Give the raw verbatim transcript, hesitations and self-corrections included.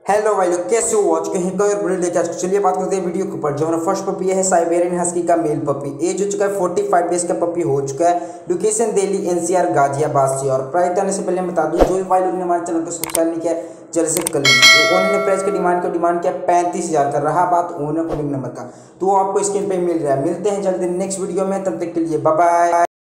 Hello भाई लोग, कैसे हो? आज के हैं कई और बड़े लेके आज चलिए बात करते हैं वीडियो के ऊपर। जो हमारा फर्स्ट पपी है साइबेरियन हस्की का मेल पपी। एज हो चुका है पैंतालीस डेज का पपी हो चुका है। लोकेशन दिल्ली एनसीआर गाजियाबाद से। और प्राइस आने से पहले मैं बता दूं, जो भी भाई लोग ने हमारे चैनल को सब्सक्राइब नहीं किया जल्द से कर लीजिए। तो उन्होंने प्राइस की डिमांड को डिमांड किया पैंतीस हजार का। रहा बात ओनर कॉन्टेक्ट नंबर का, तो आपको स्क्रीन पे मिल रहा है। मिलते हैं जल्दी नेक्स्ट वीडियो में, तब तक के लिए बाय बाय।